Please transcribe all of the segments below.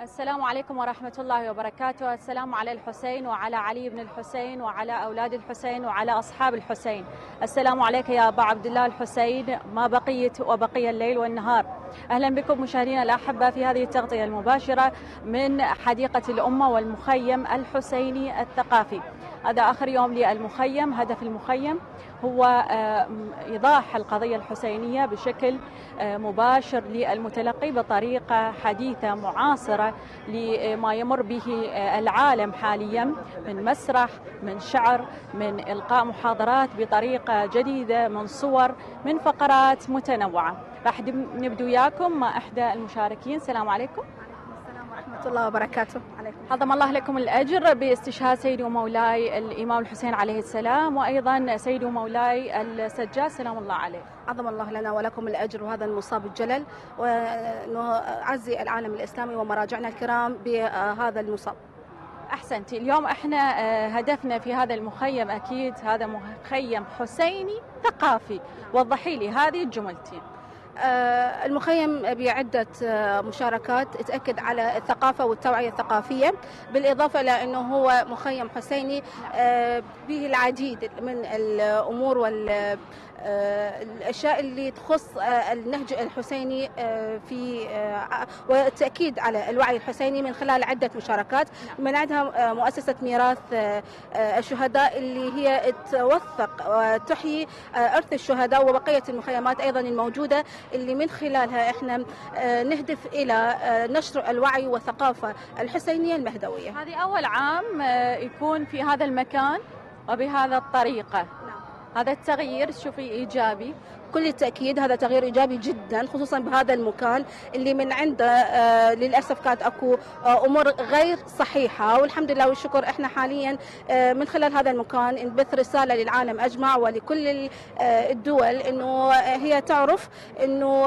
السلام عليكم ورحمة الله وبركاته. السلام على الحسين وعلى علي بن الحسين وعلى أولاد الحسين وعلى أصحاب الحسين. السلام عليك يا أبا عبد الله الحسين، ما بقيت وبقي الليل والنهار. أهلا بكم مشاهدينا الأحبة في هذه التغطية المباشرة من حديقة الأمة والمخيم الحسيني الثقافي. هذا آخر يوم للمخيم. هدف المخيم هو إيضاح القضية الحسينية بشكل مباشر للمتلقي بطريقة حديثة معاصرة لما يمر به العالم حاليا من مسرح، من شعر، من إلقاء محاضرات بطريقة جديدة، من صور، من فقرات متنوعة. راح نبدو وياكم مع إحدى المشاركين. السلام عليكم. ورحمة الله وبركاته. عليكم. عظم الله لكم الأجر باستشهاد سيدي ومولاي الإمام الحسين عليه السلام، وأيضا سيدي ومولاي السجاد سلام الله عليه. عظم الله لنا ولكم الأجر، وهذا المصاب الجلل، ونعزي العالم الإسلامي ومراجعنا الكرام بهذا المصاب. أحسنتي. اليوم احنا هدفنا في هذا المخيم أكيد هذا مخيم حسيني ثقافي. وضحي لي هذه الجملتين. المخيم بعدة مشاركات تأكد على الثقافة والتوعية الثقافية، بالإضافة إلى أنه هو مخيم حسيني به العديد من الأمور الأشياء اللي تخص النهج الحسيني في والتأكيد على الوعي الحسيني من خلال عدة مشاركات، من عندها مؤسسة ميراث الشهداء اللي هي توثق وتحيي إرث الشهداء وبقية المخيمات أيضا الموجودة، اللي من خلالها احنا نهدف إلى نشر الوعي والثقافة الحسينية المهدوية. هذه أول عام يكون في هذا المكان وبهذا الطريقة. هذا التغيير شوفي إيجابي؟ كل التأكيد هذا تغيير إيجابي جدا، خصوصا بهذا المكان اللي من عنده للأسف كانت أكو أمور غير صحيحة، والحمد لله والشكر احنا حاليا من خلال هذا المكان نبث رسالة للعالم أجمع ولكل الدول إنه هي تعرف إنه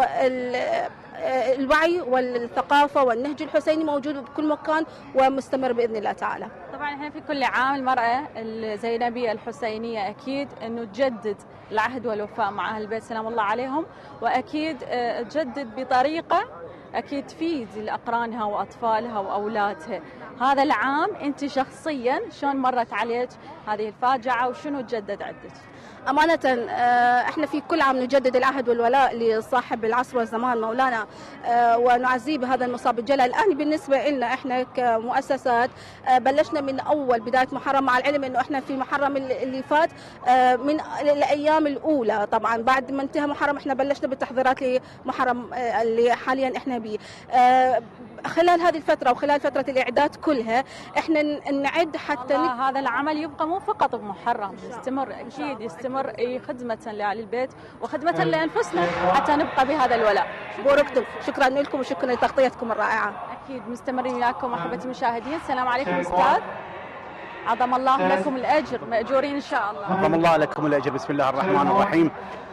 الوعي والثقافة والنهج الحسيني موجود بكل مكان ومستمر بإذن الله تعالى. طبعا احنا في كل عام المرأة الزينبية الحسينية أكيد أنه تجدد العهد والوفاء مع أهل البيت سلام الله عليهم، وأكيد تجدد بطريقة أكيد تفيد لأقرانها وأطفالها وأولادها. هذا العام أنت شخصيا شلون مرت عليك هذه الفاجعة وشنو تجدد عندك؟ أمانة احنا في كل عام نجدد العهد والولاء لصاحب العصر والزمان مولانا ونعزيه بهذا المصاب الجلل. الآن بالنسبة لنا احنا كمؤسسات بلشنا من أول بداية محرم، مع العلم انه احنا في محرم اللي فات من الأيام الأولى، طبعا بعد ما انتهى محرم احنا بلشنا بالتحضيرات لمحرم اللي حاليا احنا به. خلال هذه الفترة وخلال فترة الإعداد كلها احنا نعد حتى هذا العمل يبقى مو فقط بمحرم، يستمر أكيد يستمر خدمة لأهل البيت وخدمة لأنفسنا حتى نبقى بهذا الولاء. بوركتم، شكرا لكم وشكرا لتغطيتكم الرائعة. أكيد مستمرين وياكم أحبتي المشاهدين. السلام عليكم أستاذ. عظم الله لكم الأجر، مأجورين إن شاء الله. عظم الله لكم الأجر. بسم الله الرحمن الرحيم.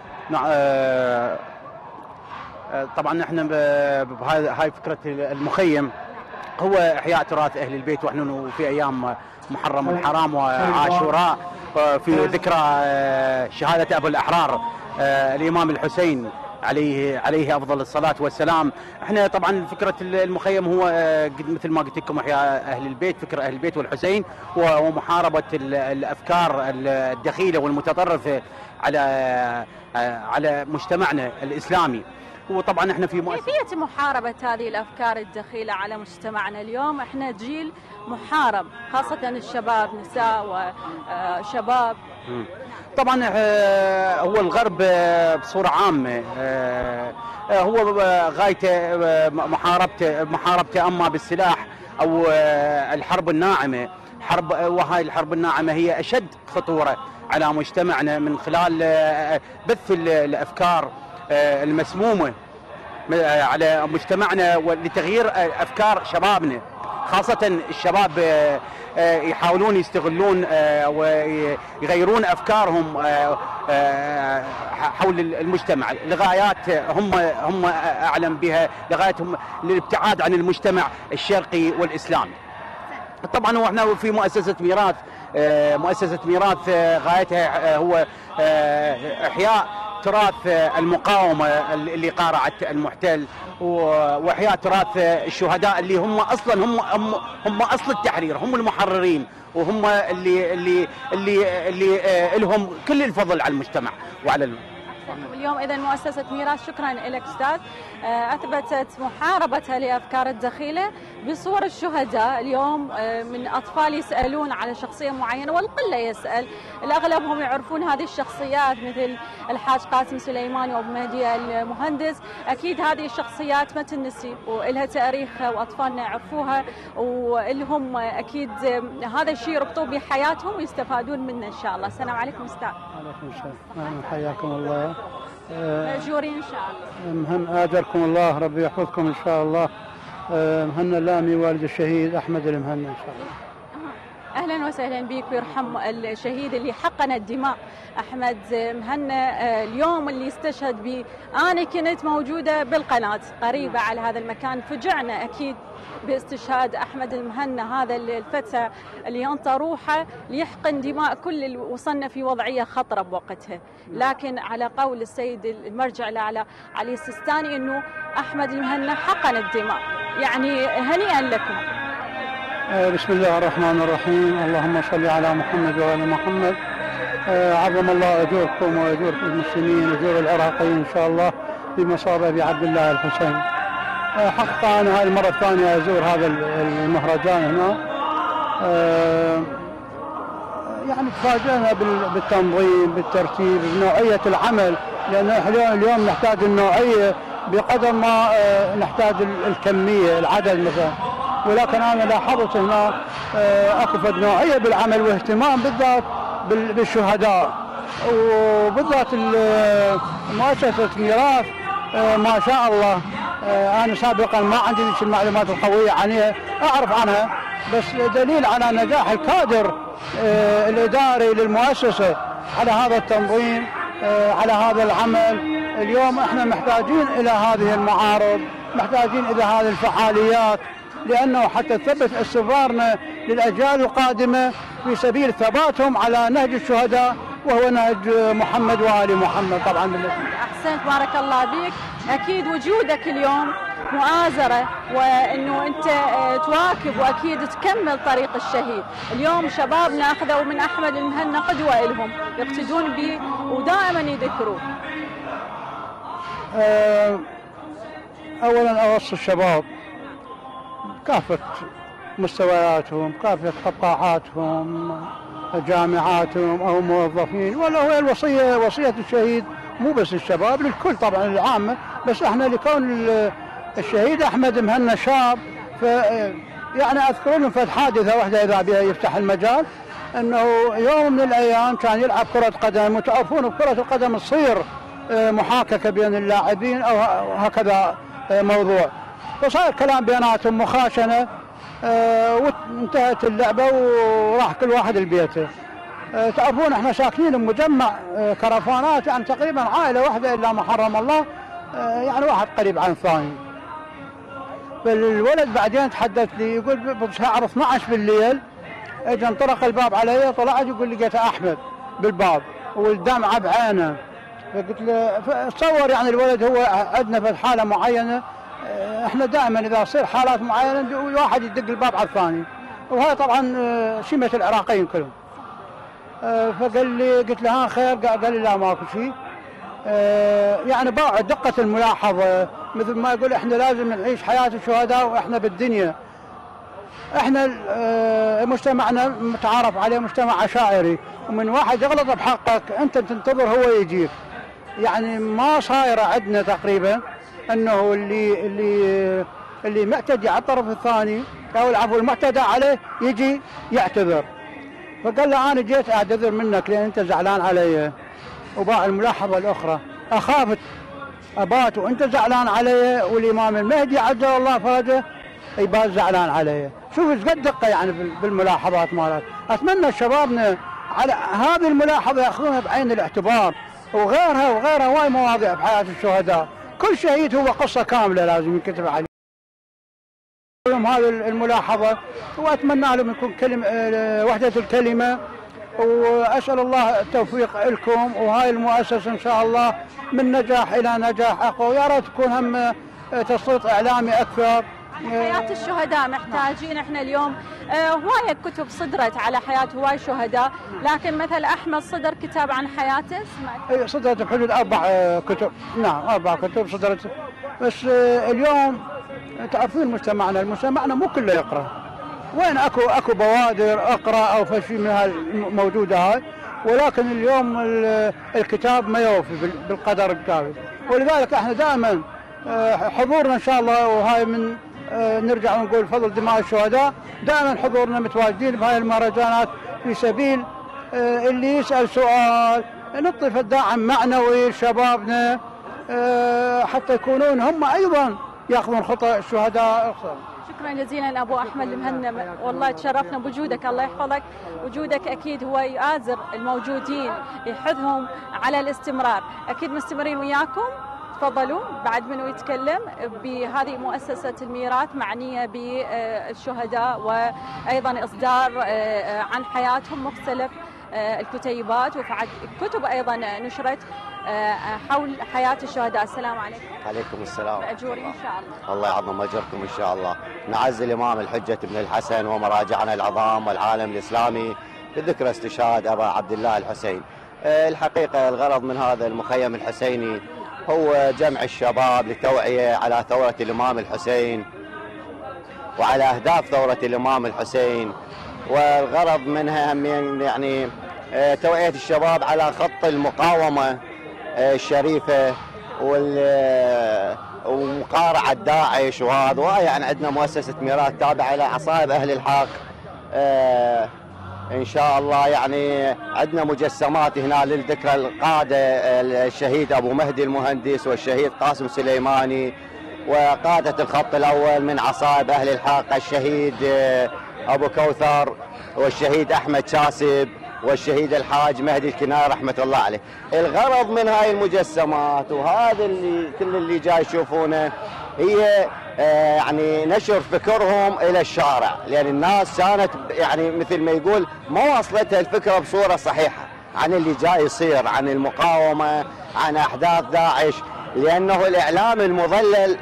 طبعا احنا بهاي فكرة المخيم هو إحياء تراث أهل البيت، ونحن في أيام محرم الحرام وعاشوراء في ذكرى شهادة أبو الأحرار الإمام الحسين عليه أفضل الصلاة والسلام. احنا طبعا فكرة المخيم هو مثل ما قلت لكم إحياء أهل البيت، فكرة أهل البيت والحسين ومحاربة الأفكار الدخيلة والمتطرفة على مجتمعنا الإسلامي. وطبعا احنا في كيفية محاربة هذه الأفكار الدخيلة على مجتمعنا اليوم؟ احنا جيل محارب، خاصة الشباب، نساء وشباب. طبعا هو الغرب بصورة عامة هو غايته محاربته اما بالسلاح او الحرب الناعمة. وهاي الحرب الناعمة هي اشد خطورة على مجتمعنا من خلال بث الافكار المسمومة على مجتمعنا ولتغيير افكار شبابنا، خاصة الشباب يحاولون يستغلون ويغيرون افكارهم حول المجتمع لغايات هم اعلم بها، لغايتهم للابتعاد عن المجتمع الشرقي والاسلامي. طبعا واحنا في مؤسسة ميراث غايتها هو احياء تراث المقاومه اللي قارعت المحتل، واحياء تراث الشهداء اللي هم اصلا هم اصل التحرير، هم المحررين، وهم اللي لهم كل الفضل على المجتمع وعلى اليوم إذا مؤسسة ميراث، شكرا لك أستاذ، أثبتت محاربتها لأفكار الدخيلة بصور الشهداء. اليوم من أطفال يسألون على شخصية معينة والقلة يسأل، الأغلب هم يعرفون هذه الشخصيات مثل الحاج قاسم سليماني وأبو مهدي المهندس. أكيد هذه الشخصيات ما تنسي ولها تاريخها وأطفالنا يعرفوها، والهم أكيد هذا الشيء يربطوا بحياتهم ويستفادون منه إن شاء الله. السلام عليكم أستاذ. وعليكم السلام، حياكم الله. مأجورين إن شاء الله. مهن آجركم الله، ربي يحفظكم إن شاء الله. مهنا اللامي والد الشهيد أحمد المهنا إن شاء الله. أهلا وسهلا بك ويرحم الشهيد اللي حقن الدماء أحمد مهنا. اليوم اللي استشهد به أنا كنت موجودة بالقناة قريبة على هذا المكان، فجعنا أكيد باستشهاد أحمد المهنا، هذا الفتى اللي ينطى روحه ليحقن دماء كل اللي وصلنا في وضعية خطرة بوقتها. لكن على قول السيد المرجع الأعلى علي السيستاني أنه أحمد المهنا حقن الدماء، يعني هنيئا لكم. بسم الله الرحمن الرحيم، اللهم صل على محمد وآل محمد. عظم الله أجوركم وأجور المسلمين، أجور العراقيين إن شاء الله بمصابة بعبد الله الحسين. حقيقة أنا هاي المرة الثانية أزور هذا المهرجان هنا. يعني تفاجأنا بالتنظيم، بالترتيب، بنوعية العمل، لأن اليوم نحتاج النوعية بقدر ما نحتاج الكمية، العدد مثلا. ولكن أنا لاحظت هنا أكو نوعية بالعمل واهتمام بالذات بالشهداء، وبالذات مؤسسة ميراث ما شاء الله. أنا سابقا ما عندي ذيك المعلومات القوية عنها، أعرف عنها، بس دليل على نجاح الكادر الإداري للمؤسسة على هذا التنظيم، على هذا العمل. اليوم احنا محتاجين إلى هذه المعارض، محتاجين إلى هذه الفعاليات، لأنه حتى تثبت استمرارنا للأجيال القادمة في سبيل ثباتهم على نهج الشهداء، وهو نهج محمد وآل محمد طبعا. أحسنت، بارك الله بك. أكيد وجودك اليوم مؤازرة، وأنه أنت تواكب وأكيد تكمل طريق الشهيد. اليوم شبابنا أخذوا من أحمد المهنا قدوة لهم يقتدون به ودائما يذكروه. أولا أوصي الشباب كافة مستوياتهم، كافة قطاعاتهم، جامعاتهم أو موظفين، ولا هو الوصية وصية الشهيد مو بس الشباب، للكل طبعا العامة، بس احنا لكون الشهيد أحمد مهنا شاب، يعني أذكر لهم فد حادثة واحدة إذا بها يفتح المجال، أنه يوم من الأيام كان يلعب كرة قدم، وتعرفون بكرة القدم تصير محاككة بين اللاعبين أو هكذا موضوع، فصار كلام بيناتهم مخاشنة، وانتهت اللعبة وراح كل واحد لبيته. تعرفون احنا ساكنين بمجمع كرفانات، يعني تقريبا عائلة واحدة إلا ما حرم الله، يعني واحد قريب عن الثاني. فالولد بعدين تحدث لي يقول بالساعة 12 بالليل اجى انطرق الباب علي، طلعت يقول لقيت أحمد بالباب والدمعة بعينه. فقلت له تصور يعني الولد هو عندنا في حالة معينة، احنا دائما اذا تصير حالات معينه واحد يدق الباب على الثاني، وهذا طبعا سمه العراقيين كلهم. فقال لي، قلت له ها خير؟ قال لي لا ماكو شيء. يعني باع دقه الملاحظه، مثل ما يقول احنا لازم نعيش حياه الشهداء واحنا بالدنيا. احنا مجتمعنا متعارف عليه مجتمع عشائري، ومن واحد يغلط بحقك انت تنتظر هو يجيك. يعني ما صايره عندنا تقريبا انه اللي معتدي على الطرف الثاني او العفو المعتدى عليه يجي يعتذر. فقال له انا جيت اعتذر منك لان انت زعلان علي. وباع الملاحظه الاخرى، اخاف ابات وانت زعلان علي والامام المهدي عجل الله فرجه يبات زعلان علي. شوف ايش قد دقه يعني بالملاحظات مالت. اتمنى شبابنا على هذه الملاحظه ياخذونها بعين الاعتبار، وغيرها واي مواضيع بحياه الشهداء. كل شهيد هو قصة كاملة لازم ينكتب عليه. لهم هذه الملاحظة، وأتمنى لهم يكون وحدة الكلمة وأسأل الله التوفيق لكم وهاي المؤسسة إن شاء الله من نجاح إلى نجاح أقوى. يا ريت تكون هم تسليط إعلامي أكثر. حياة الشهداء محتاجين احنا اليوم هواية كتب صدرت على حياة هواي شهداء، لكن مثل أحمد صدر كتاب عن حياته اي صدرت بحدود 4 كتب. نعم 4 كتب صدرت. بس اليوم تعرفين مجتمعنا مو كله يقرأ. وين اكو بوادر اقرأ او فشي من الموجودة هاي، ولكن اليوم الكتاب ما يوفي بالقدر الكافي. ولذلك احنا دائما حضورنا ان شاء الله، وهاي من نرجع ونقول فضل دماء الشهداء، دائما حضورنا متواجدين بهاي المهرجانات في سبيل اللي يسأل سؤال نعطي الدعم معنوي لشبابنا حتى يكونون هم ايضا ياخذون خطى الشهداء. شكرا جزيلا ابو احمد المهنا، والله تشرفنا بوجودك، الله يحفظك. وجودك اكيد هو يآزر الموجودين، يحثهم على الاستمرار. اكيد مستمرين وياكم. تفضلوا بعد منو يتكلم بهذه مؤسسة الميراث معنية بالشهداء، وأيضا إصدار عن حياتهم مختلف الكتيبات، وفعد كتب أيضا نشرت حول حياة الشهداء. السلام عليكم. عليكم السلام. مأجورين إن شاء الله. الله يعظم أجركم إن شاء الله. نعزي الإمام الحجة بن الحسن ومراجعنا العظام والعالم الإسلامي بذكرى استشهاد أبا عبد الله الحسين. الحقيقة الغرض من هذا المخيم الحسيني هو جمع الشباب للتوعية على ثورة الإمام الحسين وعلى أهداف ثورة الإمام الحسين، والغرض منها يعني توعية الشباب على خط المقاومة الشريفة ومقارعة داعش. وهذا يعني عندنا مؤسسة ميراث تابعة إلى عصائب أهل الحق. إن شاء الله يعني عندنا مجسمات هنا للذكرى القادة، الشهيد أبو مهدي المهندس والشهيد قاسم سليماني، وقادة الخط الأول من عصائب أهل الحق الشهيد أبو كوثر والشهيد أحمد شاسب والشهيد الحاج مهدي الكناية رحمة الله عليه. الغرض من هاي المجسمات وهذا اللي كل اللي جاي يشوفونه هي يعني نشر فكرهم إلى الشارع، لأن الناس كانت يعني مثل ما يقول ما وصلتها الفكرة بصورة صحيحة عن اللي جاي يصير، عن المقاومة، عن أحداث داعش، لأنه الإعلام المضلل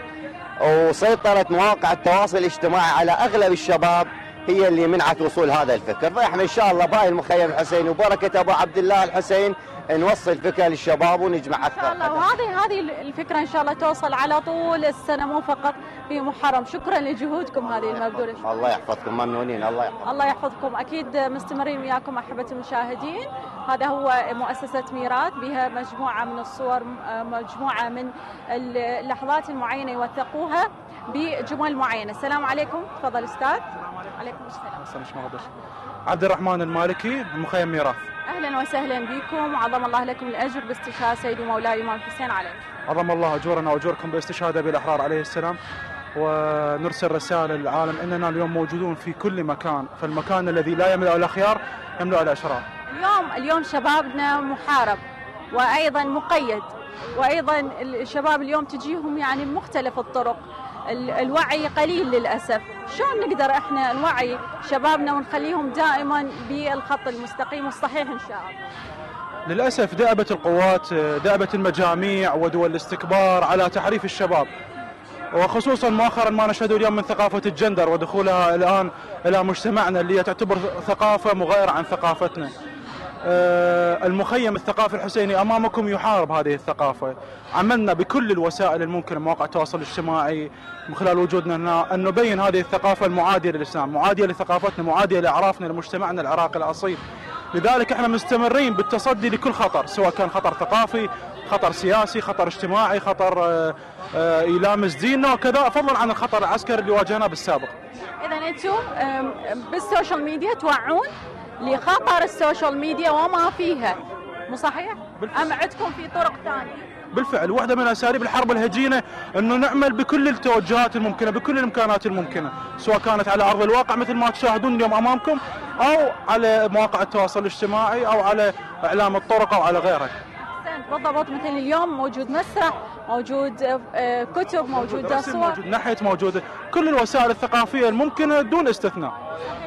وسيطرة مواقع التواصل الاجتماعي على أغلب الشباب هي اللي منعت وصول هذا الفكر. فإحنا إن شاء الله باقي المخيم الحسيني وبركة أبو عبد الله الحسين نوصل فكرة للشباب ونجمع أكثر. إن شاء الله، وهذه الفكرة إن شاء الله توصل على طول السنة مو فقط في محرم. شكرا لجهودكم هذه المبذولة. الله يحفظكم، ممنونين. الله يحفظكم. أكيد مستمرين وياكم أحبة المشاهدين. هذا هو مؤسسة ميراث، بها مجموعة من الصور، مجموعة من اللحظات المعينة يوثقوها بجمل معينة. السلام عليكم. تفضل أستاذ. عليكم السلام. عبد الرحمن المالكي، مخيم ميراث. اهلا وسهلا بكم، وعظم الله لكم الاجر باستشهاد سيدي مولاي الامام الحسين عليه. عظم الله اجورنا واجوركم باستشهاد ابي الاحرار عليه السلام. ونرسل رساله للعالم اننا اليوم موجودون في كل مكان، فالمكان الذي لا يملأ الاخيار يملأ الاشرار. اليوم شبابنا محارب وايضا مقيد، وايضا الشباب اليوم تجيهم يعني بمختلف الطرق، الوعي قليل للأسف. شلون نقدر احنا نوعي شبابنا ونخليهم دائما بالخط المستقيم والصحيح ان شاء الله؟ للأسف دأبت القوات، دأبت المجاميع ودول الاستكبار على تحريف الشباب، وخصوصا مؤخرا ما نشهده اليوم من ثقافة الجندر ودخولها الآن إلى مجتمعنا اللي تعتبر ثقافة مغايرة عن ثقافتنا. المخيم الثقافي الحسيني أمامكم يحارب هذه الثقافة. عملنا بكل الوسائل الممكنة، مواقع التواصل الاجتماعي، من خلال وجودنا هنا، أن نبين هذه الثقافة المعادية للإسلام، معادية لثقافتنا، معادية لأعرافنا، لمجتمعنا العراقي الأصيل. لذلك احنا مستمرين بالتصدي لكل خطر، سواء كان خطر ثقافي، خطر سياسي، خطر اجتماعي، خطر يلامس ديننا، وكذا فضلا عن الخطر العسكري اللي واجهناه بالسابق. إذا أنتم بالسوشيال ميديا توعون لخطر السوشيال ميديا وما فيها، مو صحيح؟ أم عندكم في طرق ثانية؟ بالفعل، واحدة من أساليب الحرب الهجينة أنه نعمل بكل التوجهات الممكنة، بكل الإمكانات الممكنة، سواء كانت على أرض الواقع مثل ما تشاهدون اليوم أمامكم، أو على مواقع التواصل الاجتماعي، أو على إعلام الطرق، أو على غيرها. بالضبط. مثل اليوم موجود مسرح، موجود كتب، موجود صور، موجود نحت، موجود كل الوسائل الثقافية الممكنة دون استثناء.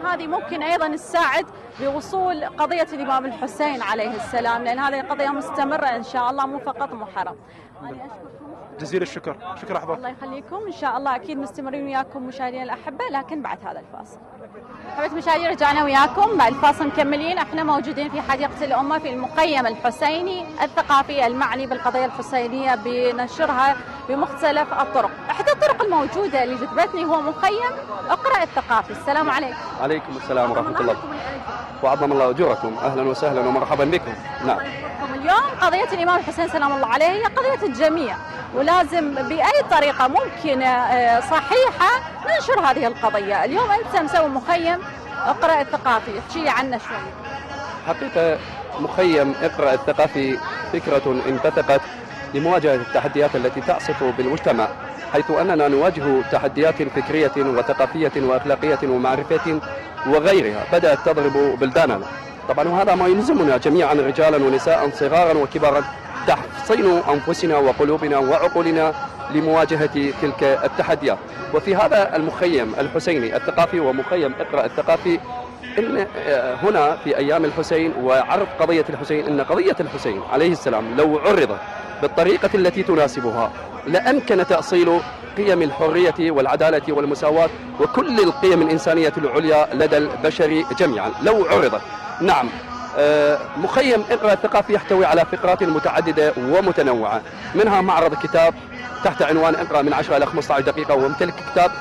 هذه ممكن أيضا تساعد بوصول قضية الإمام الحسين عليه السلام، لأن هذه قضية مستمرة إن شاء الله، مو فقط محرم. أنا أشكركم جزيل الشكر. شكرا أحباب. الله يخليكم، إن شاء الله أكيد مستمرين وياكم مشاهدينا الأحبة، لكن بعد هذا الفاصل. حبيت مشاهدي رجعنا وياكم بعد الفاصل مكملين. احنا موجودين في حديقة الأمة في المخيم الحسيني الثقافي المعني بالقضية الحسينية بنشرها بمختلف الطرق. إحدى الطرق الموجودة اللي جذبتني هو مخيم اقرأ الثقافي. السلام عليكم. عليكم السلام ورحمة الله وعظم الله أجوركم. أهلا وسهلا ومرحبا بكم. نعم. اليوم قضية الإمام الحسين سلام الله عليه هي قضية الجميع، ولازم بأي طريقة ممكن صحيحة ننشر هذه القضية. اليوم أنت مسوي مخيم اقرأ الثقافي، احكي لي عنه شوي. حقيقة مخيم اقرأ الثقافي فكرة انبثقت لمواجهة التحديات التي تعصف بالمجتمع، حيث أننا نواجه تحديات فكرية وثقافية وأخلاقية ومعرفية وغيرها بدأت تضرب بلداننا. طبعا وهذا ما يلزمنا جميعا رجالا ونساء صغارا وكبارا تحصين أنفسنا وقلوبنا وعقولنا لمواجهة تلك التحديات. وفي هذا المخيم الحسيني الثقافي ومخيم اقرأ الثقافي إن هنا في أيام الحسين وعرض قضية الحسين، إن قضية الحسين عليه السلام لو عرضت بالطريقة التي تناسبها لأمكن تأصيل قيم الحرية والعدالة والمساواة وكل القيم الإنسانية العليا لدى البشر جميعا لو عرضت. نعم. مخيم اقرأ الثقافي يحتوي على فقرات متعددة ومتنوعة، منها معرض كتاب تحت عنوان اقرأ من 10 إلى 15 دقيقة، وامتلك كتاب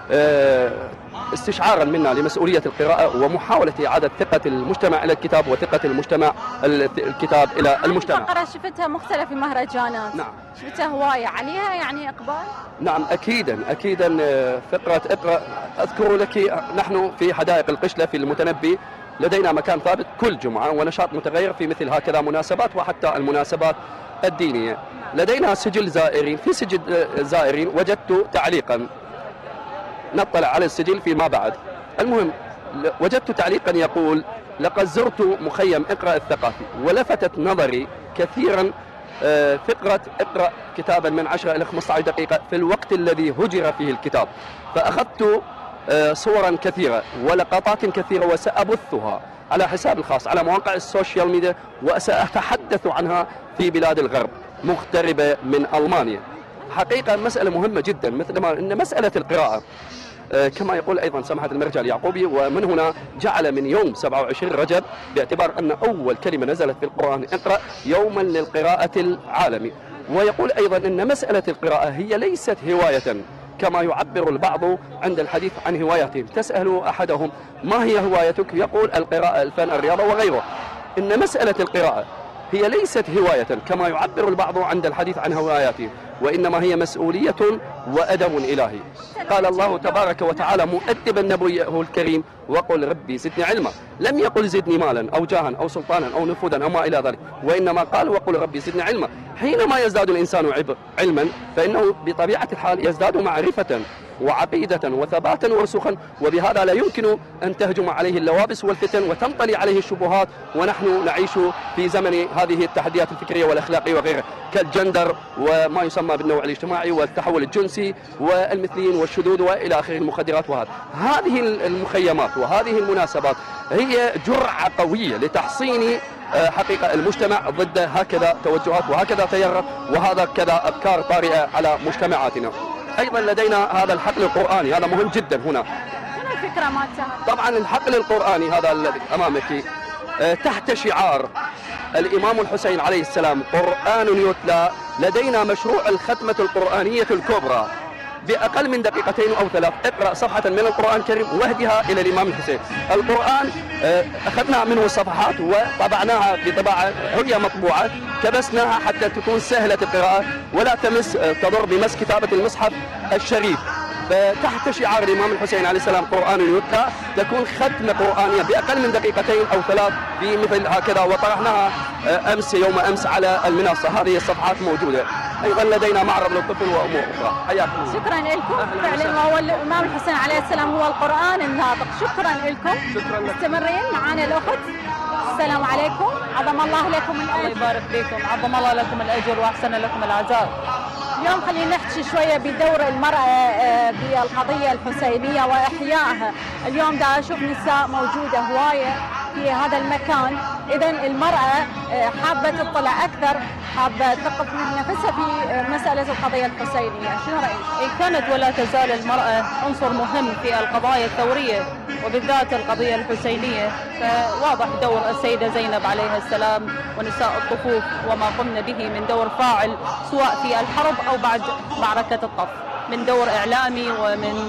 استشعارا منا لمسؤولية القراءة ومحاولة إعادة ثقة المجتمع إلى الكتاب وثقة المجتمع الكتاب إلى المجتمع. فقرة شفتها مختلف في مهرجانات. نعم. شفتها هواية عليها يعني إقبال؟ نعم أكيدا فقرة اقرأ. أذكر لك نحن في حدائق القشلة في المتنبي لدينا مكان ثابت كل جمعة ونشاط متغير في مثل هكذا مناسبات وحتى المناسبات الدينية. لدينا سجل زائرين، في سجل زائرين وجدت تعليقا نطلع على السجل فيما بعد. المهم وجدت تعليقا يقول لقد زرت مخيم اقرأ الثقافي ولفتت نظري كثيرا فقرة اقرأ كتابا من 10 إلى 15 دقيقة في الوقت الذي هجر فيه الكتاب، فأخذت صورا كثيرة ولقطات كثيرة وسأبثها على حساب الخاص على مواقع السوشيال ميديا وسأتحدث عنها في بلاد الغرب مغتربة من ألمانيا. حقيقة مسألة مهمة جدا، مثل ما أن مسألة القراءة كما يقول أيضا سماحة المرجع اليعقوبي، ومن هنا جعل من يوم 27 رجب باعتبار أن أول كلمة نزلت في القرآن اقرأ يوما للقراءة العالمي. ويقول أيضا أن مسألة القراءة هي ليست هواية كما يعبر البعض عند الحديث عن هواياتهم. تسأل أحدهم ما هي هوايتك؟ يقول القراءة، الفن، الرياضة وغيره. إن مسألة القراءة هي ليست هواية كما يعبر البعض عند الحديث عن هواياتهم، وإنما هي مسؤولية وأدب إلهي. قال الله تبارك وتعالى مؤدبا نبيه الكريم وقل ربي زدني علما، لم يقل زدني مالا أو جاها أو سلطانا أو نفوذا أو ما إلى ذلك، وإنما قال وقل ربي زدني علما. حينما يزداد الإنسان علما فإنه بطبيعة الحال يزداد معرفة وعقيدة وثباتا ورسوخا، وبهذا لا يمكن أن تهجم عليه اللوابس والفتن وتنطلي عليه الشبهات. ونحن نعيش في زمن هذه التحديات الفكرية والأخلاقية وغيرها كالجندر وما يسمى بالنوع الاجتماعي والتحول الجنسي والمثليين والشذوذ وإلى آخره المخدرات. هذه المخيمات وهذه المناسبات هي جرعة قوية لتحصين حقيقة المجتمع ضد هكذا توجهات وهكذا تيارات وهذا كذا أفكار طارئة على مجتمعاتنا. أيضا لدينا هذا الحقل القرآني، هذا مهم جدا هنا. شنو الفكرة مالتها؟ طبعا الحقل القرآني هذا الذي أمامك تحت شعار الإمام الحسين عليه السلام قرآن يتلى. لدينا مشروع الختمة القرآنية الكبرى بأقل من دقيقتين أو 3. اقرأ صفحة من القرآن الكريم واهدها إلى الإمام الحسين. القرآن أخذنا منه صفحات وطبعناها بطباعة هي مطبوعة، كبسناها حتى تكون سهلة القراءة ولا تضر بمس كتابة المصحف الشريف. فتحت شعار الإمام الحسين عليه السلام قرآن يتلى تكون ختمة قرآنية بأقل من دقيقتين أو 3 في مثل هكذا، وطرحناها يوم أمس على المنصة. هذه الصفحات موجودة. أيضا لدينا معرض للطفل وأمور أخرى. حياكم. شكرا لكم. فعلا هو الإمام الحسين عليه السلام هو القرآن الناطق. شكرا لكم. مستمرين معنا الأخت. السلام عليكم. عظم الله لكم الأجر. الله يبارك فيكم. عظم الله لكم الأجر وأحسن لكم العزاء. اليوم خلينا نحكي شويه بدور المراه بالقضيه الحسينيه واحيائها. اليوم دا اشوف نساء موجوده هوايه في هذا المكان، اذا المراه حابه تطلع اكثر، حابه تثقف من نفسها في مساله القضيه الحسينيه، شنو رايك؟ كانت ولا تزال المراه عنصر مهم في القضايا الثوريه وبالذات القضيه الحسينيه، فواضح دور السيده زينب عليها السلام ونساء الطفوف وما قمن به من دور فاعل سواء في الحرب او بعد معركه الطف، من دور اعلامي ومن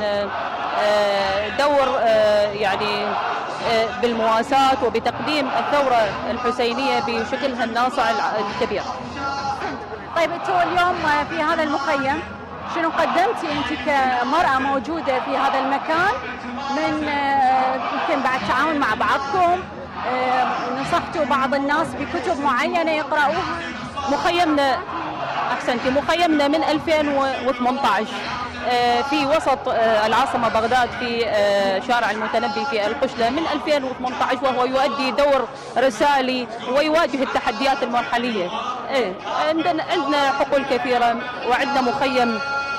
دور يعني بالمواساة وبتقديم الثورة الحسينية بشكلها الناصع الكبير. طيب انتوا اليوم في هذا المخيم شنو قدمتي انت كمرأة موجودة في هذا المكان من يمكن بعد تعاون مع بعضكم، نصحتوا بعض الناس بكتب معينة يقرأوها؟ مخيمنا أحسنتي، مخيمنا من 2018 في وسط العاصمة بغداد في شارع المتنبي في القشلة من 2018، وهو يؤدي دور رسالي ويواجه التحديات المرحلية. عندنا حقول كثيرة وعندنا مخيم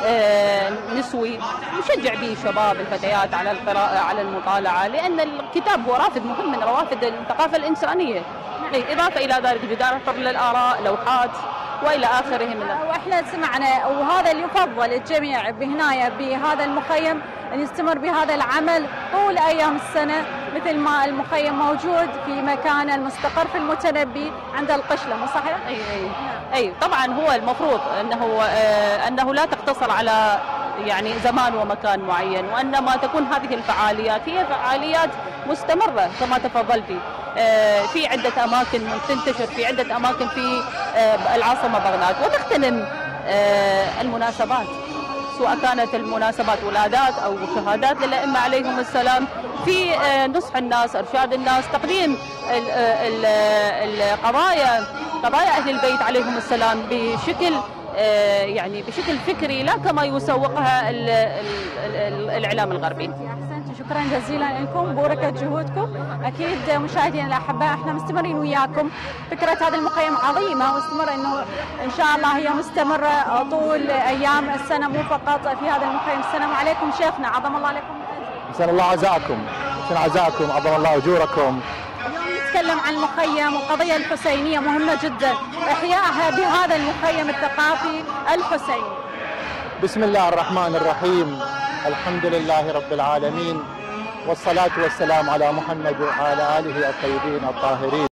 نسوي نشجع به الشباب الفتيات على القراءة على المطالعة، لأن الكتاب هو رافد مهم من روافد الثقافة الإنسانية. إضافة إلى ذلك جدار حر للآراء، لوحات والى اخره من. واحنا سمعنا وهذا اللي يفضل الجميع بهنايا بهذا المخيم ان يستمر بهذا العمل طول ايام السنه، مثل ما المخيم موجود في مكانه المستقر في المتنبي عند القشله، مو صحيح؟ اي طبعا هو المفروض انه لا تقتصر على يعني زمان ومكان معين، وانما تكون هذه الفعاليات هي فعاليات مستمره كما تفضلتي. في عدة أماكن تنتشر في عدة أماكن في العاصمة بغداد، وتغتنم المناسبات سواء كانت المناسبات ولادات أو شهادات للأئمة عليهم السلام، في نصح الناس، إرشاد الناس، تقديم قضايا أهل البيت عليهم السلام بشكل يعني بشكل فكري لا كما يسوقها الإعلام الغربي. شكرا جزيلا لكم، بوركت جهودكم. اكيد مشاهدينا الاحباء احنا مستمرين وياكم، فكره هذا المخيم عظيمه واستمر انه ان شاء الله هي مستمره طول ايام السنه، مو فقط في هذا المخيم. السلام عليكم شيخنا، عظم الله عليكم. مساء الله عزاكم، مساء عزاكم، عظم الله اجوركم. اليوم نتكلم عن المخيم والقضيه الحسينيه مهمه جدا، احيائها بهذا المخيم الثقافي الحسيني. بسم الله الرحمن الرحيم، الحمد لله رب العالمين، والصلاة والسلام على محمد وعلى آله الطيبين الطاهرين.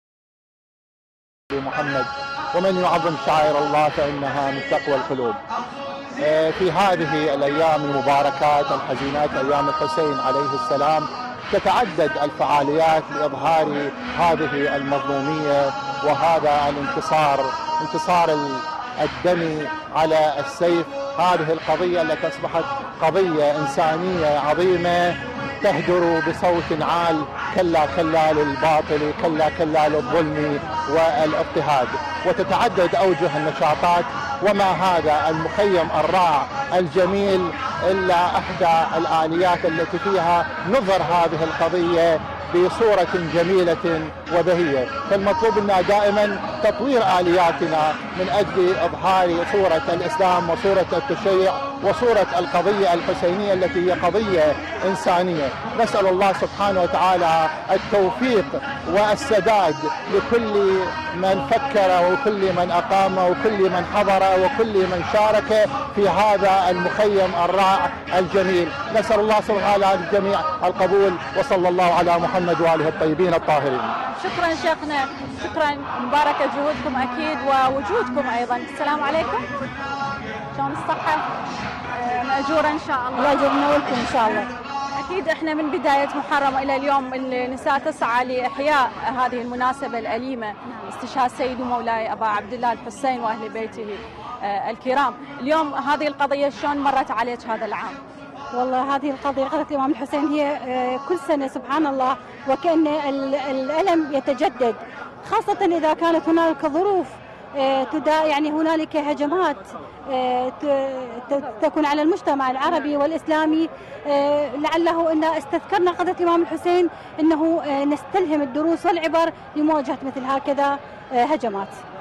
محمد ومن يعظم شعائر الله فإنها من تقوى القلوب. في هذه الأيام المباركات الحزينات أيام الحسين عليه السلام تتعدد الفعاليات لإظهار هذه المظلومية وهذا انتصار الدم على السيف. هذه القضية التي أصبحت قضية إنسانية عظيمة تهدر بصوت عال: كلا كلا للباطل، كلا كلا للظلم والاضطهاد. وتتعدد أوجه النشاطات، وما هذا المخيم الرائع الجميل إلا إحدى الآليات التي فيها نظهر هذه القضية بصورة جميلة وبهية. فالمطلوب منا دائما تطوير آلياتنا من أجل إظهار صورة الإسلام وصورة التشيع وصورة القضية الحسينية التي هي قضية إنسانية. نسأل الله سبحانه وتعالى التوفيق والسداد لكل من فكر وكل من أقام وكل من حضر وكل من شارك في هذا المخيم الرائع الجميل. نسأل الله سبحانه وتعالى الجميع القبول، وصلى الله على محمد وآله الطيبين الطاهرين. شكرا شيخنا، شكرا، مباركة جهودكم أكيد ووجودكم أيضا. السلام عليكم، شلون الصحة؟ مأجورة إن شاء الله. الله يجزاكم ولكم إن شاء الله. أكيد إحنا من بداية محرم إلى اليوم النساء تسعى لإحياء هذه المناسبة الأليمة، استشهاد سيد ومولاي أبا عبد الله الحسين وأهل بيته الكرام. اليوم هذه القضية شلون مرت عليك هذا العام؟ والله هذه قضية الإمام الحسين هي كل سنة سبحان الله وكأن الألم يتجدد، خاصة إذا كانت هنالك ظروف يعني هنالك هجمات تكون على المجتمع العربي والإسلامي. لعله أن استذكرنا قضية الإمام الحسين أنه نستلهم الدروس والعبر لمواجهة مثل هكذا هجمات.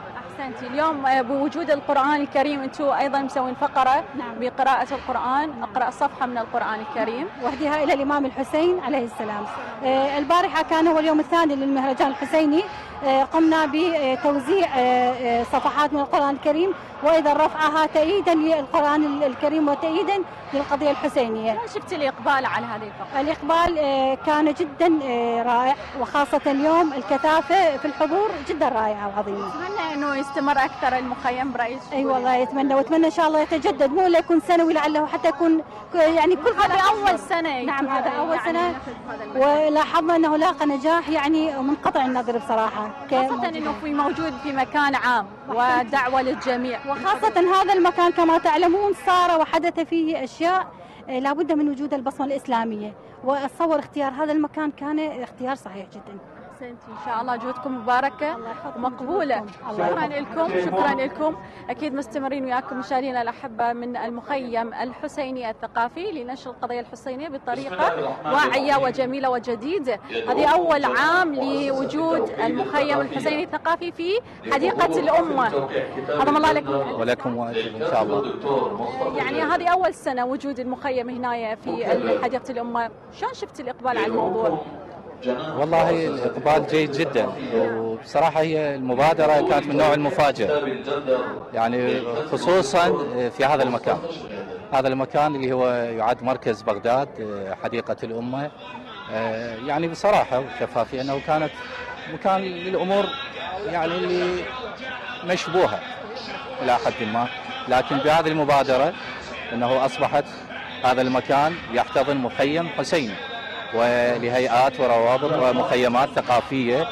أحسنتي. اليوم بوجود القرآن الكريم أنتم أيضا مسوين فقرة بقراءة القرآن، نقرأ صفحة من القرآن الكريم وأهديها إلى الإمام الحسين عليه السلام. البارحة كان هو اليوم الثاني للمهرجان الحسيني، قمنا بتوزيع صفحات من القرآن الكريم وأيضا رفعها تأييدا للقرآن الكريم وتأييدا للقضية الحسينية. شفت الإقبال على هذه الفقرة؟ الإقبال كان جدا رائع، وخاصة اليوم الكثافة في الحضور جدا رائعة وعظيمة. أتمنى أنه يستمر أكثر المخيم برأيك؟ أي والله يتمنى، وأتمنى إن شاء الله يتجدد، مو لا يكون سنوي، لعله حتى يكون يعني كل هذا أول سنة. نعم هذا أول سنة، ولاحظنا أنه لاقى نجاح يعني منقطع النظر بصراحة، خاصة أنه في موجود في مكان عام ودعوة للجميع، وخاصة هذا المكان كما تعلمون صار وحدث فيه أشياء لابد من وجود البصمة الإسلامية، وأتصور اختيار هذا المكان كان اختيار صحيح جدا. إن شاء الله جهودكم مباركة ومقبولة. شكرا لكم، شكرا لكم. أكيد مستمرين وياكم مشاهدينا الأحبة من المخيم الحسيني الثقافي لنشر القضية الحسينية بطريقة واعية وجميلة وجديدة. هذه أول عام لوجود المخيم الحسيني الثقافي في حديقة الأمة. عظم الله لكم. ولكم وأجل إن شاء الله. يعني هذه أول سنة وجود المخيم هنا في حديقة الأمة، شلون شفت الإقبال على الموضوع؟ والله الإقبال جيد جدا، وبصراحة هي المبادرة كانت من نوع المفاجئ، يعني خصوصا في هذا المكان. هذا المكان اللي هو يعد مركز بغداد حديقة الأمة، يعني بصراحة وشفافية أنه كانت مكان للأمور يعني اللي مشبوهة إلى حد ما، لكن بهذه المبادرة أنه أصبحت هذا المكان يحتضن مخيم حسيني ولهيئات وروابط ومخيمات ثقافية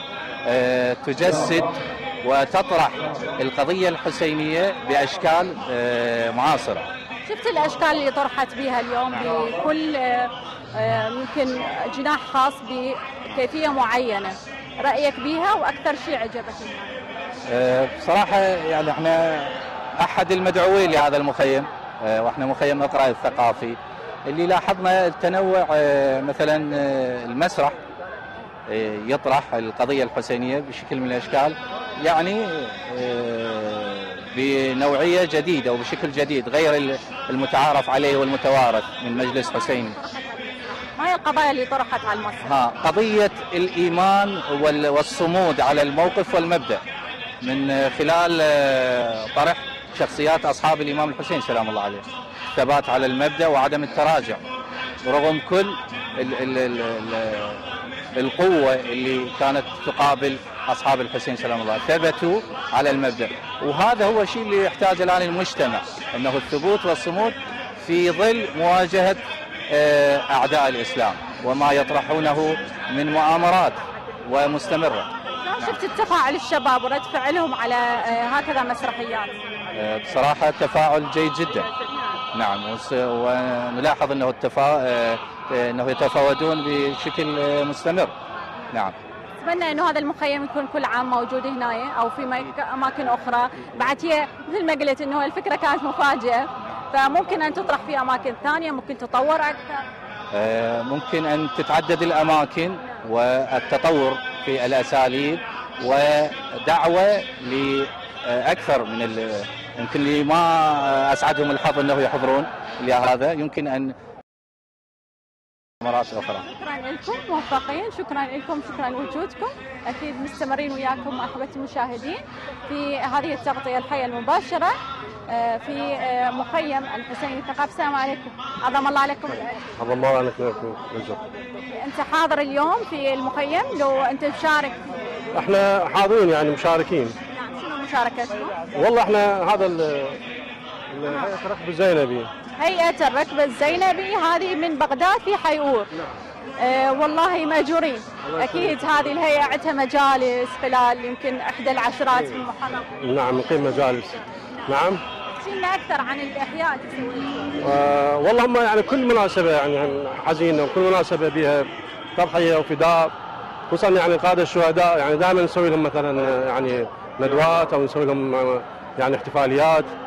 تجسد وتطرح القضية الحسينية بأشكال معاصرة. شفت الأشكال اللي طرحت بها اليوم بكل يمكن جناح خاص بكيفية معينة، رأيك بها وأكثر شيء عجبك؟ بصراحة يعني احنا أحد المدعوين لهذا المخيم، واحنا مخيم اقرأ الثقافي، اللي لاحظنا التنوع. مثلا المسرح يطرح القضية الحسينية بشكل من الأشكال، يعني بنوعية جديدة وبشكل جديد غير المتعارف عليه والمتوارث من مجلس حسيني. ما هي القضايا اللي طرحت على المسرح؟ قضية الإيمان والصمود على الموقف والمبدأ من خلال طرح شخصيات أصحاب الإمام الحسين سلام الله عليه، الثبات على المبدأ وعدم التراجع رغم كل القوة اللي كانت تقابل أصحاب الحسين سلام الله، ثبتوا على المبدأ. وهذا هو الشيء اللي يحتاج الآن المجتمع، أنه الثبوت والصمود في ظل مواجهة أعداء الإسلام وما يطرحونه من مؤامرات ومستمرة. شفت التفاعل الشباب ورد فعلهم على هكذا مسرحيات؟ بصراحة تفاعل جيد جدا، نعم، ونلاحظ أنه يتفاوتون بشكل مستمر. نعم. أتمنى أنه هذا المخيم يكون كل عام موجود هنا أو في أماكن أخرى. بعد هي مثل ما قلت أنه الفكرة كانت مفاجئة، فممكن أن تطرح في أماكن ثانية، ممكن تطور أكثر. ممكن أن تتعدد الأماكن والتطور في الأساليب ودعوة لأكثر من يمكن اللي ما أسعدهم الحظ أنه يحضرون لهذا، يمكن أن مرات أخرى. شكرا لكم، موفقين، شكرا لكم، شكرا لوجودكم. أكيد مستمرين وياكم أحبتي المشاهدين في هذه التغطية الحية المباشرة في مخيم الحسيني الثقافي. السلام عليكم، عظم الله لكم. عظم الله عليكم. أنت حاضر اليوم في المخيم، لو أنت مشارك؟ احنا حاضرين يعني مشاركين. نعم، شنو مشاركتكم؟ والله احنا هذا هيئة الركب الزينبي. هيئة الركب الزينبي هذه من بغداد في حيور. والله مأجورين. أكيد هذه الهيئة عندها مجالس خلال يمكن إحدى العشرات في المحرم. نعم، نقيم مجالس. نعم. احكينا أكثر عن الإحياء تسويه. والله هم يعني كل مناسبة يعني حزينة، وكل مناسبة بها تضحية وفداء، خصوصا يعني قادة الشهداء، يعني دائما نسوي لهم مثلا يعني ندوات أو نسوي لهم يعني احتفاليات.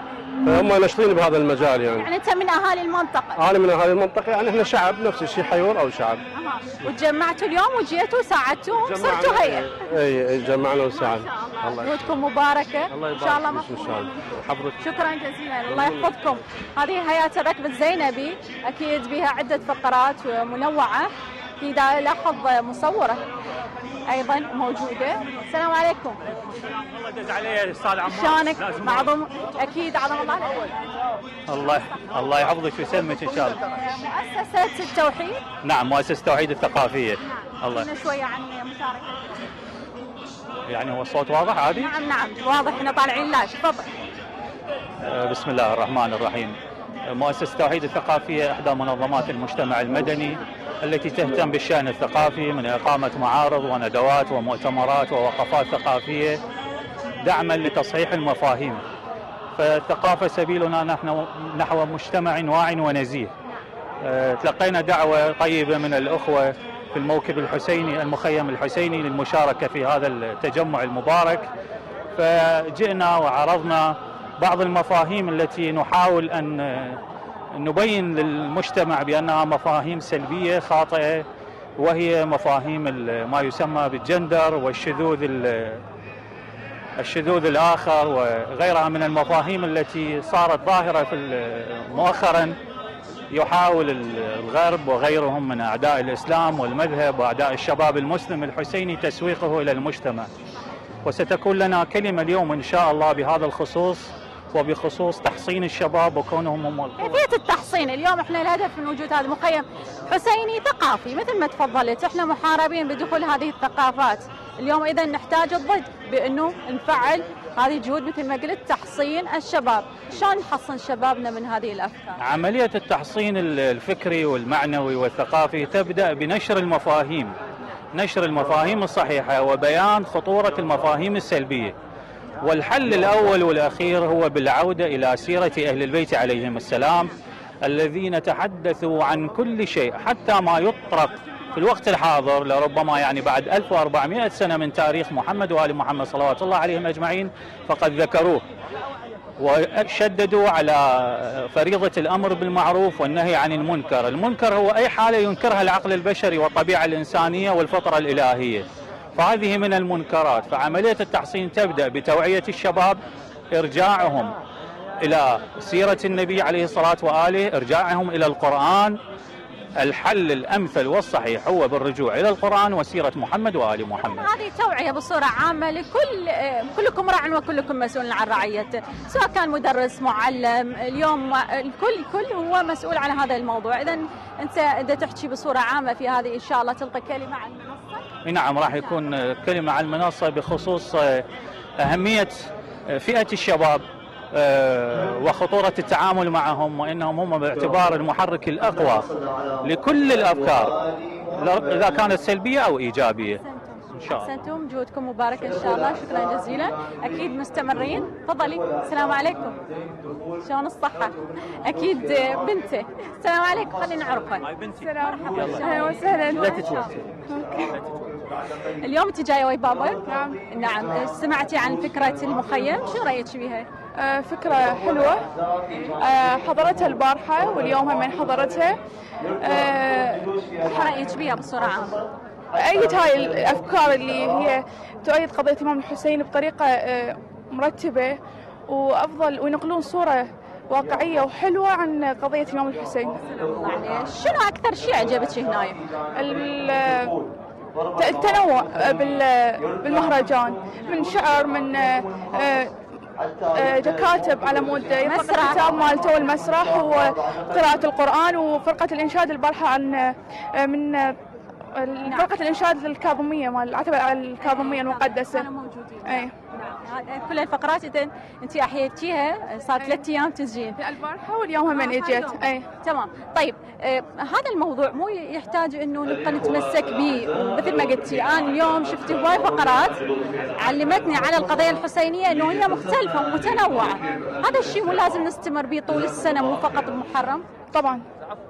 فهم ناشطين بهذا المجال يعني. يعني انت من اهالي المنطقه؟ انا من اهالي المنطقه، يعني احنا شعب نفس الشيء، حيور او شعب. وتجمعتوا اليوم وجيتوا ساعدتوهم صرتوا هيئه؟ اي جمعنا وساعدنا. الله جهودكم مباركه ان شاء الله. ان شاء الله. حفظك. شكرا جزيلا، الله يحفظكم. هذه هيئه الركب الزينبي، اكيد بها عده فقرات منوعه. في لاحظ مصوره ايضا موجوده. السلام عليكم. الله يدز عليه استاذ عمار. شلونك؟ معظم اكيد عظم الله الله يحفظك ويسلمك ان شاء الله. مؤسسه التوحيد؟ نعم، مؤسسه التوحيد الثقافيه. الله شويه عن مشاركتك. يعني هو الصوت واضح عادي؟ نعم واضح، احنا طالعين لايف. تفضل. بسم الله الرحمن الرحيم. مؤسسه التوحيد الثقافيه احدى منظمات المجتمع المدني التي تهتم بالشأن الثقافي من إقامة معارض وندوات ومؤتمرات ووقفات ثقافية دعما لتصحيح المفاهيم. فالثقافة سبيلنا نحن نحو مجتمع واع ونزيه. تلقينا دعوة طيبة من الأخوة في الموكب الحسيني المخيم الحسيني للمشاركة في هذا التجمع المبارك، فجئنا وعرضنا بعض المفاهيم التي نحاول أن نبين للمجتمع بأنها مفاهيم سلبية خاطئة، وهي مفاهيم ما يسمى بالجندر والشذوذ الآخر وغيرها من المفاهيم التي صارت ظاهرة مؤخرا. يحاول الغرب وغيرهم من أعداء الإسلام والمذهب وأعداء الشباب المسلم الحسيني تسويقه إلى المجتمع. وستكون لنا كلمة اليوم إن شاء الله بهذا الخصوص، وبخصوص تحصين الشباب وكونهم هم كيفية التحصين. اليوم احنا الهدف من وجود هذا المخيم حسيني ثقافي مثل ما تفضلت، احنا محاربين بدخول هذه الثقافات. اليوم اذا نحتاج الضد بانه نفعل هذه الجهود مثل ما قلت تحصين الشباب. شلون نحصن شبابنا من هذه الافكار؟ عملية التحصين الفكري والمعنوي والثقافي تبدأ بنشر المفاهيم، نشر المفاهيم الصحيحة وبيان خطورة المفاهيم السلبية. والحل الأول والأخير هو بالعودة إلى سيرة أهل البيت عليهم السلام الذين تحدثوا عن كل شيء، حتى ما يطرق في الوقت الحاضر لربما يعني بعد 1400 سنة من تاريخ محمد وآل محمد صلوات الله عليهم أجمعين فقد ذكروه، وشددوا على فريضة الأمر بالمعروف والنهي عن المنكر. المنكر هو أي حالة ينكرها العقل البشري والطبيعة الإنسانية والفطرة الإلهية، فهذه من المنكرات. فعملية التحصين تبدأ بتوعية الشباب، إرجاعهم إلى سيرة النبي عليه الصلاة وآله، إرجاعهم إلى القرآن. الحل الأمثل والصحيح هو بالرجوع إلى القرآن وسيرة محمد وآل محمد. هذه توعية بصورة عامة كلكم راع وكلكم مسؤول عن رعيته، سواء كان مدرس معلم، اليوم الكل هو مسؤول عن هذا الموضوع. إذا أنت إذا تحكي بصورة عامة في هذه إن شاء الله تلقي كلمة على المنصة. نعم، راح يكون كلمة على المنصة بخصوص أهمية فئة الشباب وخطورة التعامل معهم، وإنهم هم باعتبار المحرك الأقوى لكل الأفكار إذا كانت سلبية أو إيجابية. إن شاء الله. أحسنتم، جهودكم مباركة إن شاء الله. شكرا جزيلا، أكيد مستمرين. تفضلي. السلام عليكم. شلون الصحة؟ أكيد بنته. السلام عليكم، خلينا نعرفها. هاي بنتي. مرحبا. أهلا وسهلا. لا تتوتري. اليوم أنت جاية ويا بابا؟ نعم. سمعتي عن فكرة المخيم، شو رأيك بيها؟ فكرة حلوة، حضرتها البارحة واليوم هم حضرتها. رأيك بيها بصورة عامة؟ أيد هاي الأفكار اللي هي تؤيد قضية الإمام الحسين بطريقة مرتبة وأفضل، وينقلون صورة واقعية وحلوة عن قضية الإمام الحسين. شنو أكثر شيء عجبك هنا؟ التنوع بالمهرجان، من شعر، من كاتب على مود يطلق الكتاب مالته والمسرح وقراءة القرآن وفرقة الإنشاد البارحة عن من فرقة الإنشاد الكاظمية مال العتبة الكاظمية المقدسة. اي كل الفقرات إذا أنت أحييتيها صار 3 أيام تسجيل. البارحة واليوم هم اجت. اي تمام. طيب هذا الموضوع مو يحتاج انه نبقى نتمسك به، مثل ما قلتي انا اليوم شفت هواي فقرات علمتني على القضيه الحسينيه انه هي مختلفه ومتنوعه. هذا الشيء مو لازم نستمر به طول السنه، مو فقط بمحرم. طبعا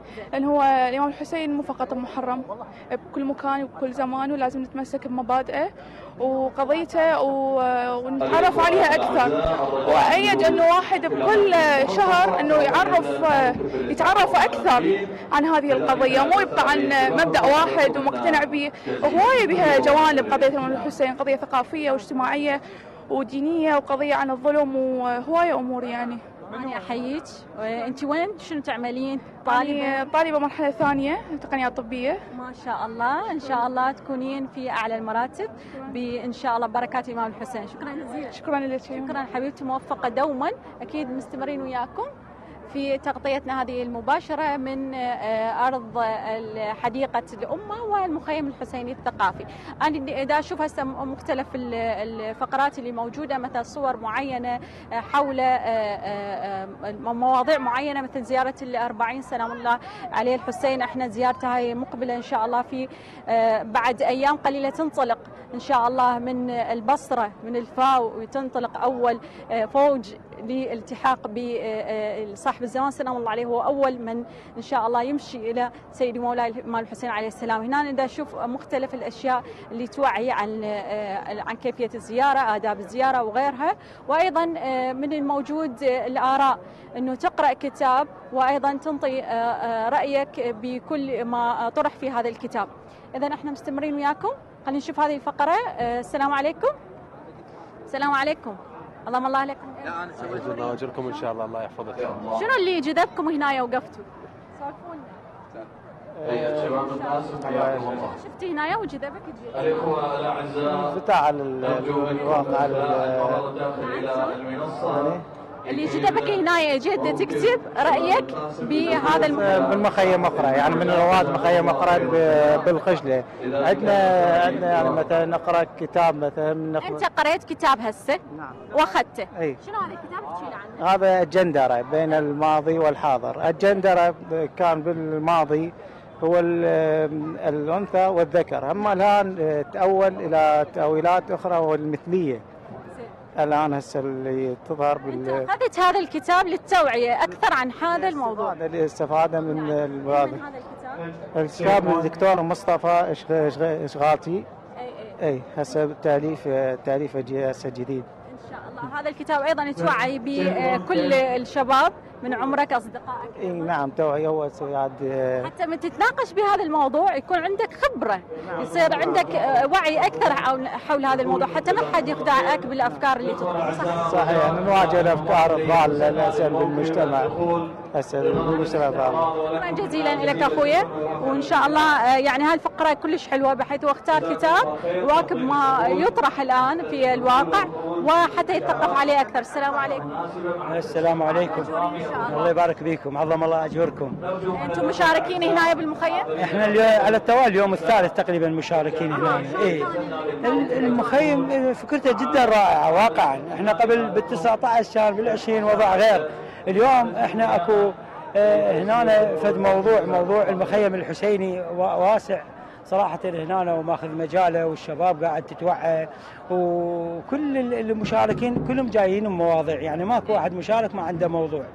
لأن هو الإمام الحسين مو فقط محرم بكل مكان وبكل زمان، ولازم نتمسك بمبادئه وقضيته ونتعرف عليها أكثر. وأيد أنه واحد بكل شهر أنه يتعرف أكثر عن هذه القضية، مو يبقى عن مبدأ واحد ومقتنع به. وهواية بها جوانب قضية الإمام الحسين، قضية ثقافية واجتماعية ودينية وقضية عن الظلم وهواية أمور يعني. أنا أحييك. أنت وين شنو تعملين؟ طالبة مرحلة ثانية تقنيات طبية. ما شاء الله، إن شاء الله تكونين في أعلى المراتب بإن شاء الله بركات الإمام الحسين. شكرا جزيلا. شكرا لك. شكرا حبيبتي، موفقة دوما. أكيد مستمرين وياكم في تغطيتنا هذه المباشرة من أرض حديقة الأمة والمخيم الحسيني الثقافي. أنا دا أشوف هسه مختلف الفقرات اللي موجودة، مثل صور معينة حول مواضيع معينة، مثل زيارة 40 سلام الله عليه الحسين. احنا زيارتها هي مقبلة إن شاء الله في بعد أيام قليلة تنطلق إن شاء الله من البصرة من الفاو، وتنطلق أول فوج للالتحاق بصاحب الزمان سلام الله عليه. هو أول من إن شاء الله يمشي إلى سيدي مولاي الإمام الحسين عليه السلام. هنا نقدر نشوف مختلف الأشياء اللي توعي عن كيفية الزيارة، آداب الزيارة وغيرها. وأيضا من الموجود الآراء أنه تقرأ كتاب وأيضا تنطي رأيك بكل ما طرح في هذا الكتاب. إذا احنا مستمرين وياكم، خلينا نشوف هذه الفقرة. السلام عليكم. السلام عليكم. اللهم الله عليكم. لا انا سويت الله اجركم ان شاء الله، الله يحفظك. شنو اللي جذبكم هنا وقفتوا؟ سولفونا. شفتي هنا وجذبك تجي؟ الاخوه الاعزاء، انفتاح على الواقع اللي جذبك هنا جيت تكتب رايك بهذا بالمخيم اقرا، يعني من رواد مخيم اقرا بالقشله. عندنا يعني مثلا نقرا كتاب مثلا انت قريت كتاب هسه؟ نعم. واخذته؟ اي. شنو هذا الكتاب؟ تحكي لي عنه. هذا الجندره بين الماضي والحاضر. الجندره كان بالماضي هو الانثى والذكر، اما الان تأول الى تأويلات اخرى والمثليه. الآن هسه اللي تظهر أنت أخذت هذا الكتاب للتوعية أكثر عن هذا الموضوع. هذا الاستفادة من هذا الكتاب من الدكتور مصطفى إشغالتي. أي هسه تأليف هسه جديد. إن شاء الله. هذا الكتاب أيضا توعي بكل الشباب من عمرك، أصدقائك. اي نعم، توعية هو حتى من تتناقش بهذا الموضوع يكون عندك خبرة، يصير عندك وعي أكثر حول هذا الموضوع، حتى ما حد يخدعك بالأفكار اللي تطرح. صحيح، نواجه الأفكار الضالة الأسئلة بالمجتمع. شكرا جزيلا لك أخويا، وإن شاء الله يعني هالفقرة كلش حلوة، بحيث اختار كتاب يواكب ما يطرح الآن في الواقع وحتى يتثقف عليه أكثر. السلام عليكم. السلام عليكم. الله يبارك بيكم، عظم الله أجوركم. أنتم مشاركين هنا بالمخيم؟ احنا على التوالي اليوم الثالث تقريبا مشاركين هنا. إيه المخيم فكرته جدا رائعة واقعا. احنا قبل بال19 كان بال20 وضع غير. اليوم احنا اكو هنا فد موضوع المخيم الحسيني واسع صراحة هنا وماخذ مجاله، والشباب قاعد تتوعى، وكل المشاركين كلهم جايين بمواضيع، يعني ماكو واحد مشارك ما عنده موضوع.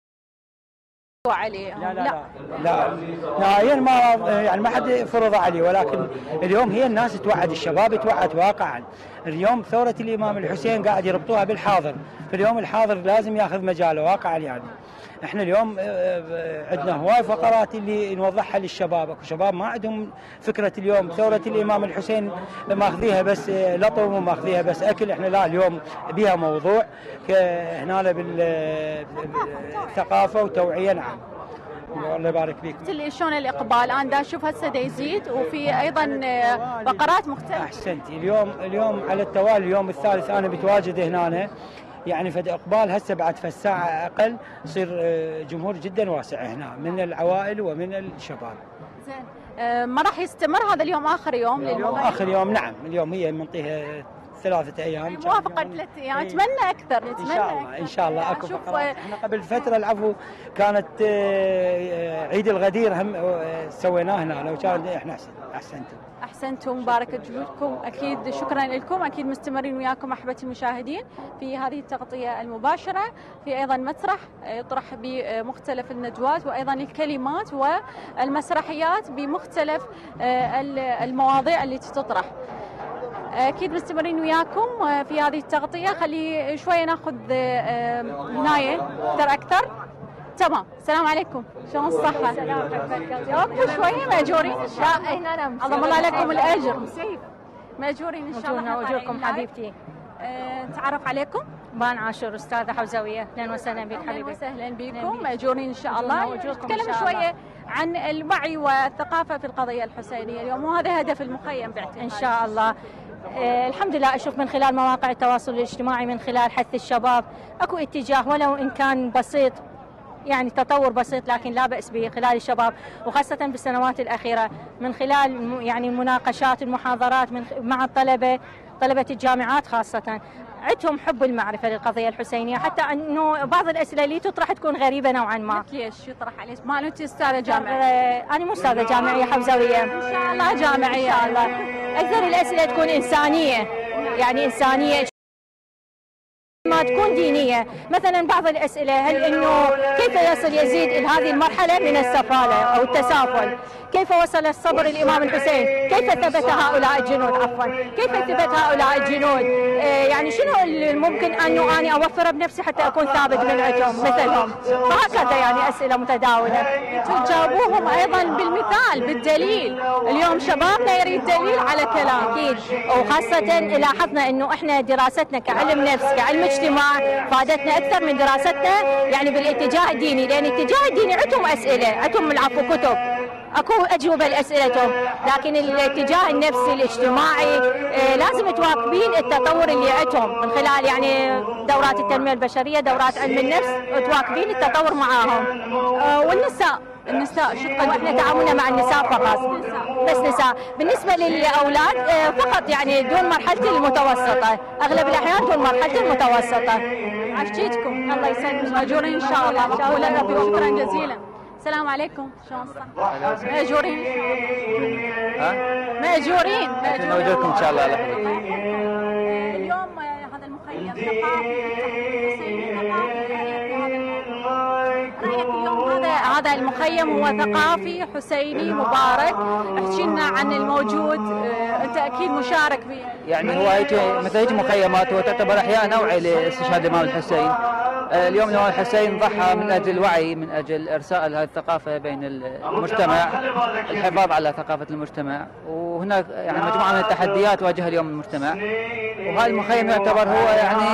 عليه لا نهائيا ما حد فرض عليه، ولكن اليوم هي الناس توعد، الشباب توعد واقعا. اليوم ثورة الإمام الحسين قاعد يربطوها بالحاضر، في اليوم الحاضر لازم ياخذ مجاله واقعا. يعني احنا اليوم عندنا هواي فقرات اللي نوضحها للشباب، اكو شباب ما عندهم فكرة اليوم ثورة الإمام الحسين ماخذيها بس لطم وماخذيها بس أكل. احنا لا، اليوم بها موضوع هنا بالثقافة وتوعية. نعم الله يبارك فيك. شلون الإقبال؟ أنا دا أشوف هسه دا يزيد، وفي أيضا فقرات مختلفة. أحسنتي. اليوم على التوالي اليوم الثالث أنا بتواجد هنا، يعني فد إقبال هسه بعد ساعة أقل يصير جمهور جدا واسع هنا من العوائل ومن الشباب. زين، ما راح يستمر هذا اليوم آخر يوم للمخيم؟ آخر يوم نعم. اليوم هي منطيها 3 أيام. موافقة 3 أيام، نتمنى أكثر، نتمنى إن شاء الله إن شاء الله أكو فقرات. إحنا قبل فترة العفو كانت عيد الغدير هم سويناه هنا، لو كان إحنا أحسنتم مباركة جهودكم، أكيد شكرا لكم، أكيد مستمرين وياكم أحبتي المشاهدين في هذه التغطية المباشرة، في أيضا مسرح يطرح بمختلف الندوات وأيضا الكلمات والمسرحيات بمختلف المواضيع التي تطرح. أكيد مستمرين وياكم في هذه التغطية. خلي شوية ناخذ هناية أكثر. تمام، السلام عليكم، شلون الصحة؟ جاوبتوا شوية مأجورين؟ لا هنا أنا اللهم الله لكم الأجر. مأجورين إن شاء الله. أجوركم حبيبتي. تعرف عليكم؟ بان عاشور، أستاذة حوزوية. أهلا وسهلا بك حبيبتي. أهلا وسهلا بكم، مأجورين إن شاء الله. نتكلم شوية عن الوعي والثقافة في القضية الحسينية اليوم، وهذا هدف المخيم باعتقادي. إن شاء الله. الحمد لله أشوف من خلال مواقع التواصل الاجتماعي، من خلال حث الشباب، أكو اتجاه ولو إن كان بسيط، يعني تطور بسيط لكن لا بأس به خلال الشباب، وخاصة بالسنوات الأخيرة من خلال يعني المناقشات، المحاضرات مع طلبة الجامعات خاصة، عندهم حب المعرفة للقضية الحسينية، حتى أنه بعض الأسئلة اللي تطرح تكون غريبة نوعا ما. ليش يطرح عليه؟ ما أنت أستاذة جامعية؟ أنا مو أستاذة جامعية، حوزوية. إن شاء الله جامعية. إن شاء الله. أكثر الأسئلة تكون إنسانية، يعني إنسانية ما تكون دينية. مثلا بعض الأسئلة هل إنه كيف يصل يزيد إلى هذه المرحلة من السفالة أو التسافل؟ كيف وصل الصبر الإمام الحسين؟ كيف ثبت هؤلاء الجنود؟ كيف ثبت هؤلاء الجنود؟ يعني شنو ممكن أنه أنا أوفره بنفسي حتى أكون ثابت من عندهم مثلهم؟ فهكذا يعني أسئلة متداولة. تجاوبوهم أيضا بالمثال، بالدليل. اليوم شبابنا يريد دليل على كلام. أكيد، وخاصة لاحظنا إنه إحنا دراستنا كعلم نفس، كعلم اجتماع، فادتنا أكثر من دراستنا يعني بالاتجاه الديني، لأن الاتجاه الديني عندهم أسئلة، عندهم العفو كتب، اكو اجوبه لاسئلتهم، لكن الاتجاه النفسي الاجتماعي لازم تواكبين التطور اللي عندهم من خلال يعني دورات التنميه البشريه، دورات علم النفس، تواكبين التطور معاهم. النساء شو تقدمون؟ احنا تعاملنا مع النساء فقط، بس نساء. بالنسبه للاولاد فقط يعني دون مرحله المتوسطه، اغلب الاحيان دون مرحله المتوسطه. عشتكم، الله يسلمك، ماجورين ان شاء الله. شكرا جزيلا. السلام عليكم، شلون الصحة؟ مأجورين؟ مأجورين. نوجدكم إن شاء الله. اليوم هذا المخيم رأيك اليوم هذا المخيم هو ثقافي حسيني مبارك، احكي لنا عن الموجود، أنت أكيد مشارك به. يعني هو مثل هيك مخيمات وتعتبر أحياء نوعي لاستشهاد الإمام الحسين. اليوم الإمام الحسين ضحى من أجل الوعي، من أجل إرساء هذه الثقافة بين المجتمع، الحفاظ على ثقافة المجتمع، وهناك يعني مجموعة من التحديات واجهها اليوم المجتمع، وهذا المخيم يعتبر هو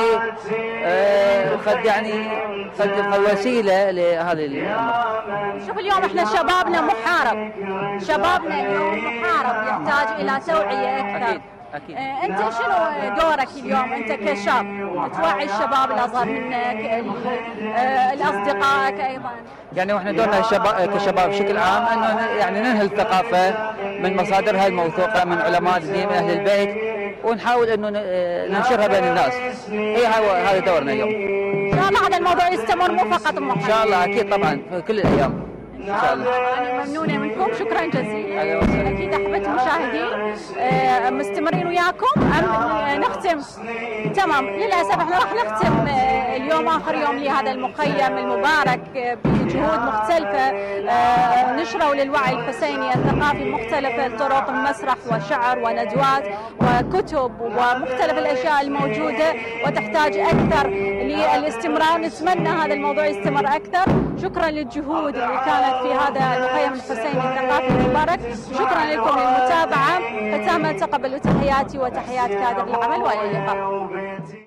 قد وسيلة لهذه الأمور. شوف اليوم احنا شبابنا محارب، شبابنا اليوم محارب، يحتاج إلى توعية أكثر. أكيد. أنت شنو دورك اليوم أنت كشاب؟ توعي الشباب الأصغر منك، الأصدقائك أيضا. يعني واحنا دورنا كشباب بشكل عام أنه يعني ننهل الثقافة من مصادرها الموثوقة من علماء الدين، من أهل البيت، ونحاول أنه ننشرها بين الناس. هذا دورنا اليوم. إن شاء الله هذا الموضوع يستمر، مو فقط إن شاء الله، أكيد طبعا في كل الأيام. إن شاء الله. أنا ممنونة منكم، شكرا جزيلا. أكيد أحبتي المشاهدين مستمرين وياكم. نختم. تمام، للأسف احنا راح نختم اليوم آخر يوم لهذا المخيم المبارك بجهود مختلفة نشروا للوعي الحسيني الثقافي بمختلف الطرق، مسرح وشعر وندوات وكتب ومختلف الأشياء الموجودة، وتحتاج أكثر للاستمرار. نتمنى هذا الموضوع يستمر أكثر. شكرا للجهود اللي كانت في هذا المخيم الحسيني الثقافي المبارك. شكرا لكم للمتابعة. ختاما تقبلوا تحياتي وتحيات كادر العمل، والى اللقاء.